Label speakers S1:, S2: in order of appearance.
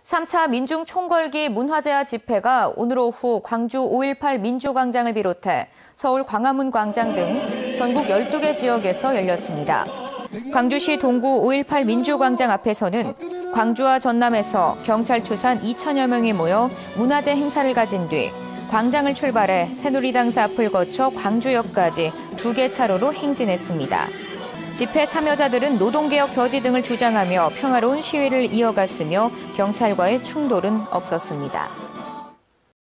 S1: 3차 민중총궐기 문화제화 집회가 오늘 오후 광주 5.18 민주광장을 비롯해 서울 광화문 광장 등 전국 12개 지역에서 열렸습니다. 광주시 동구 5.18 민주광장 앞에서는 광주와 전남에서 경찰 추산 2천여 명이 모여 문화제 행사를 가진 뒤 광장을 출발해 새누리당사 앞을 거쳐 광주역까지 2개 차로로 행진했습니다. 집회 참여자들은 노동개혁 저지 등을 주장하며 평화로운 시위를 이어갔으며 경찰과의 충돌은 없었습니다.